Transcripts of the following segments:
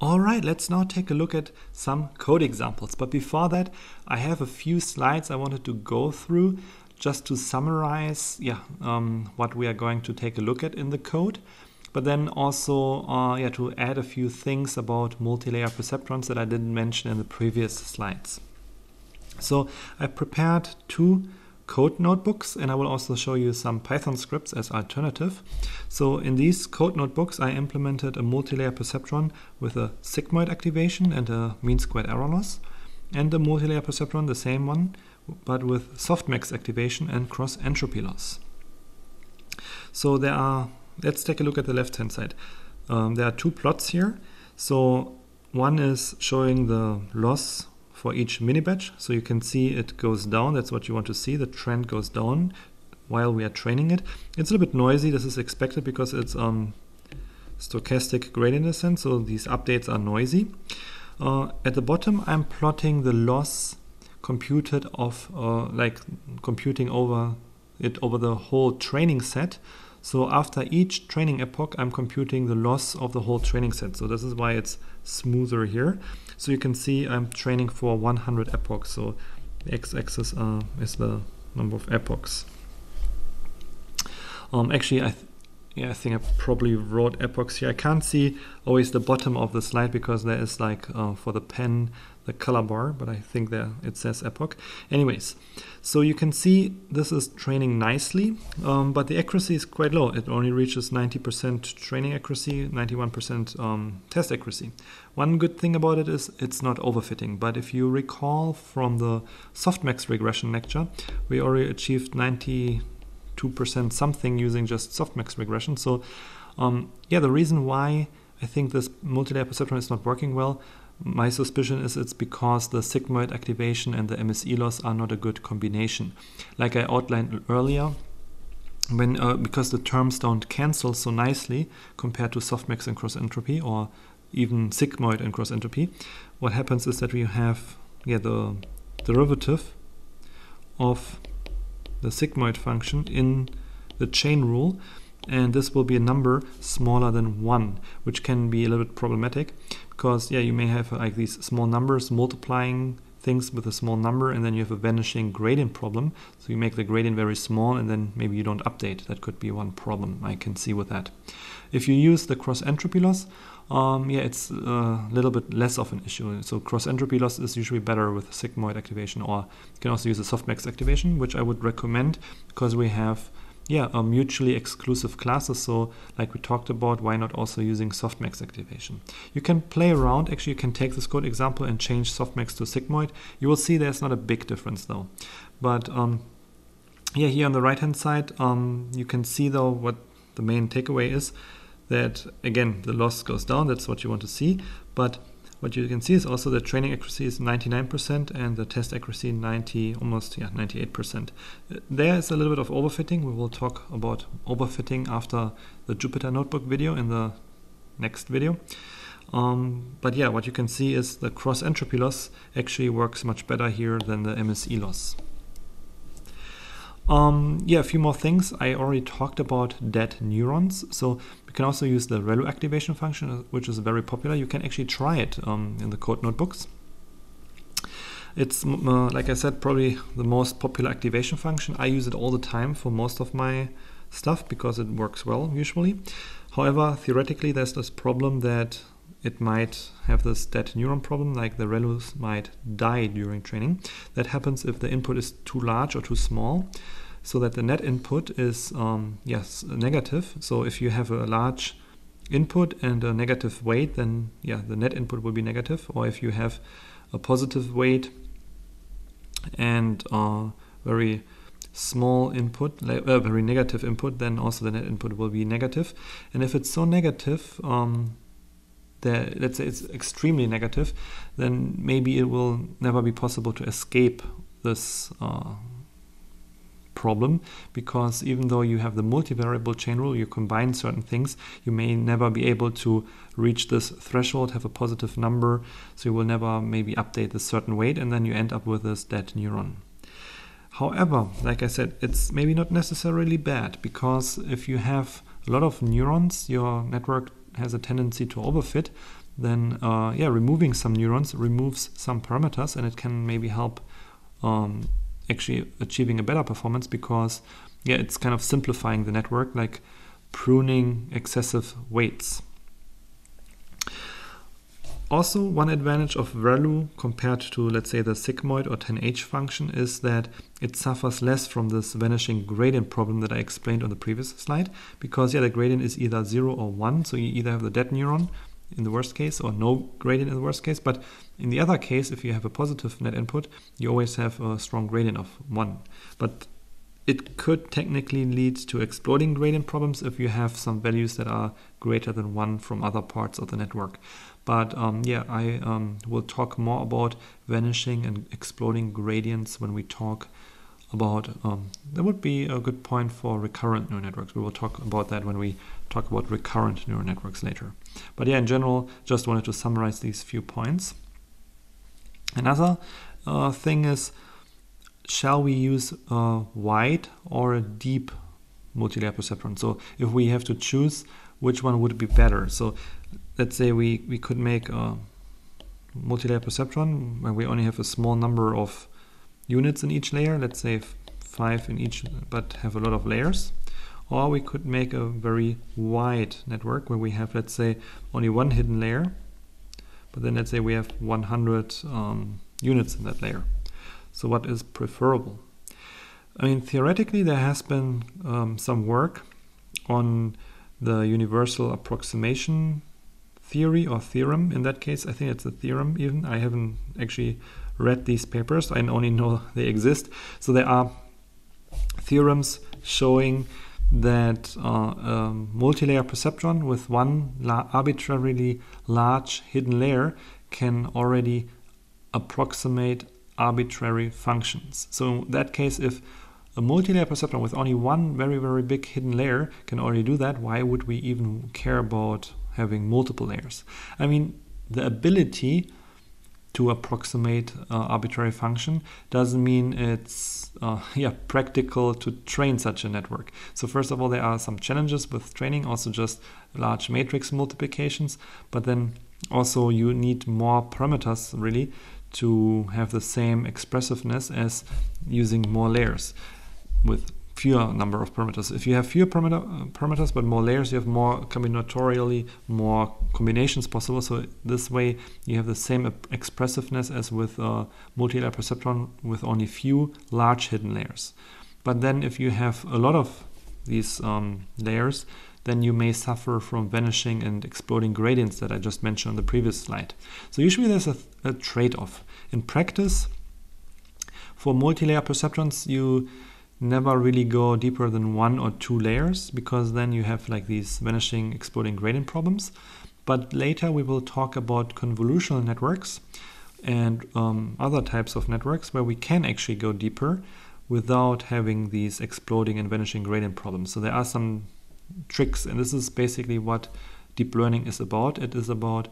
All right, let's now take a look at some code examples. But before that, I have a few slides I wanted to go through just to summarize what we are going to take a look at in the code. But then also to add a few things about multi-layer perceptrons that I didn't mention in the previous slides. So I prepared two code notebooks, and I will also show you some Python scripts as alternative. So in these code notebooks, I implemented a multi-layer perceptron with a sigmoid activation and a mean squared error loss, and a multi-layer perceptron, the same one, but with softmax activation and cross entropy loss. So let's take a look at the left-hand side. There are two plots here. So one is showing the loss for each mini batch. So you can see it goes down. That's what you want to see. The trend goes down while we are training it. It's a little bit noisy. This is expected because it's stochastic gradient descent. So these updates are noisy. At the bottom, I'm plotting the loss computed computing over the whole training set. So after each training epoch, I'm computing the loss of the whole training set. So this is why it's smoother here. So you can see I'm training for 100 epochs. So the x-axis is the number of epochs. Actually, I think I probably wrote epochs here. I can't see always the bottom of the slide because there is for the pen, the color bar, but I think there it says epoch. Anyways, so you can see this is training nicely, but the accuracy is quite low. It only reaches 90% training accuracy, 91% test accuracy. One good thing about it is it's not overfitting, but if you recall from the softmax regression lecture, we already achieved 92% something using just softmax regression. So the reason why I think this multi-layer perceptron is not working well, my suspicion is it's because the sigmoid activation and the MSE loss are not a good combination. Like I outlined earlier, because the terms don't cancel so nicely compared to softmax and cross entropy, or even sigmoid and cross entropy, what happens is that we have the derivative of the sigmoid function in the chain rule, and this will be a number smaller than 1, which can be a little bit problematic because you may have these small numbers multiplying things with a small number, and then you have a vanishing gradient problem. So you make the gradient very small and then maybe you don't update. That could be one problem I can see with that. If you use the cross entropy loss, it's a little bit less of an issue. So cross entropy loss is usually better with sigmoid activation, or you can also use a softmax activation, which I would recommend because we have mutually exclusive classes. So like we talked about, why not also using softmax activation? You can play around. Actually, you can take this code example and change softmax to sigmoid. You will see there's not a big difference though. But here on the right hand side, you can see though what the main takeaway is, that again the loss goes down. That's what you want to see. But what you can see is also the training accuracy is 99% and the test accuracy 98%. There is a little bit of overfitting. We will talk about overfitting after the Jupyter Notebook video in the next video. But what you can see is the cross entropy loss actually works much better here than the MSE loss. A few more things. I already talked about dead neurons. So we can also use the ReLU activation function, which is very popular. You can actually try it in the code notebooks. It's, like I said, probably the most popular activation function. I use it all the time for most of my stuff because it works well usually. However, theoretically, there's this problem that it might have this dead neuron problem, like the ReLUs might die during training. That happens if the input is too large or too small, so that the net input is negative. So if you have a large input and a negative weight, then the net input will be negative. Or if you have a positive weight and very small input, very negative input, then also the net input will be negative. And if it's so negative, let's say it's extremely negative, then maybe it will never be possible to escape this problem, because even though you have the multivariable chain rule, you combine certain things, you may never be able to reach this threshold, have a positive number, so you will never maybe update this certain weight, and then you end up with this dead neuron. However, like I said, it's maybe not necessarily bad, because if you have a lot of neurons, your network has a tendency to overfit, then removing some neurons removes some parameters, and it can maybe help actually achieving a better performance, because it's kind of simplifying the network, like pruning excessive weights. Also, one advantage of ReLU compared to, let's say, the sigmoid or 10H function is that it suffers less from this vanishing gradient problem that I explained on the previous slide, because the gradient is either 0 or 1, so you either have the dead neuron in the worst case or no gradient in the worst case, but in the other case, if you have a positive net input, you always have a strong gradient of 1. But it could technically lead to exploding gradient problems if you have some values that are greater than 1 from other parts of the network. But I will talk more about vanishing and exploding gradients when we talk about, that would be a good point for recurrent neural networks. We will talk about that when we talk about recurrent neural networks later. But in general, just wanted to summarize these few points. Another thing is, shall we use a wide or a deep multilayer perceptron? So if we have to choose, which one would be better? So let's say we could make a multilayer perceptron where we only have a small number of units in each layer, let's say 5 in each, but have a lot of layers. Or we could make a very wide network where we have, let's say, only one hidden layer, but then let's say we have 100 units in that layer. So what is preferable? I mean, theoretically, there has been some work on the universal approximation theory or theorem. In that case, I think it's a theorem even. I haven't actually read these papers. I only know they exist. So there are theorems showing that multilayer perceptron with one arbitrarily large hidden layer can already approximate arbitrary functions. So in that case, if a multilayer perceptron with only one very, very big hidden layer can already do that, why would we even care about having multiple layers? I mean, the ability to approximate arbitrary function doesn't mean it's practical to train such a network. So first of all, there are some challenges with training, also just large matrix multiplications, but then also you need more parameters really to have the same expressiveness as using more layers with fewer number of parameters. If you have fewer parameters but more layers, you have more combinatorially more combinations possible. So this way you have the same expressiveness as with a multilayer perceptron with only few large hidden layers. But then if you have a lot of these layers, then you may suffer from vanishing and exploding gradients that I just mentioned on the previous slide. So usually there's a trade-off. In practice, for multilayer perceptrons, you never really go deeper than 1 or 2 layers, because then you have like these vanishing, exploding gradient problems. But later we will talk about convolutional networks and other types of networks where we can actually go deeper without having these exploding and vanishing gradient problems. So there are some tricks, and this is basically what deep learning is about. It is about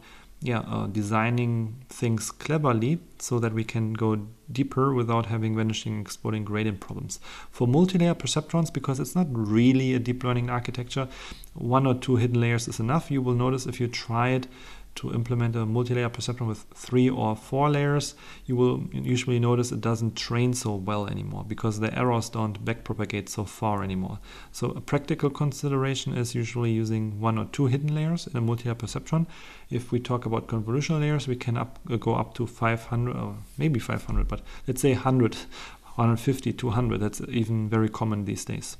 designing things cleverly so that we can go deeper without having vanishing, exploding gradient problems. For multilayer perceptrons, because it's not really a deep learning architecture, 1 or 2 hidden layers is enough. You will notice if you try it to implement a multilayer perceptron with 3 or 4 layers, you will usually notice it doesn't train so well anymore because the errors don't backpropagate so far anymore. So a practical consideration is usually using 1 or 2 hidden layers in a multilayer perceptron. If we talk about convolutional layers, we can go up to 500 or maybe 500, but let's say 100, 150, 200. That's even very common these days.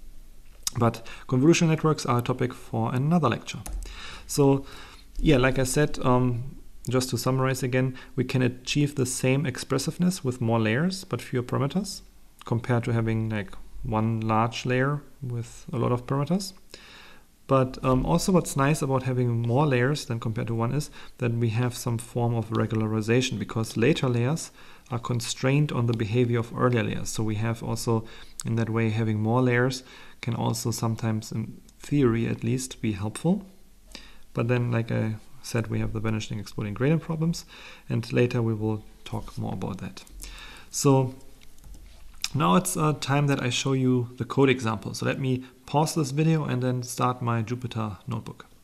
But convolutional networks are a topic for another lecture. So like I said, just to summarize again, we can achieve the same expressiveness with more layers but fewer parameters compared to having like one large layer with a lot of parameters. But also what's nice about having more layers than compared to one is that we have some form of regularization, because later layers are constrained on the behavior of earlier layers. So we have also, in that way, having more layers can also sometimes, in theory at least, be helpful. But then, like I said, we have the vanishing, exploding gradient problems, and later we will talk more about that. So now it's time that I show you the code example. So let me pause this video and then start my Jupyter notebook.